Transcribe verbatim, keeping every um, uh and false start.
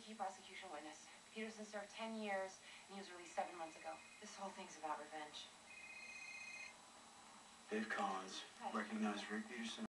key prosecution witness. Peterson served ten years, and he was released seven months ago. This whole thing's about revenge. Dave Collins, Hi. recognized Rick Peterson.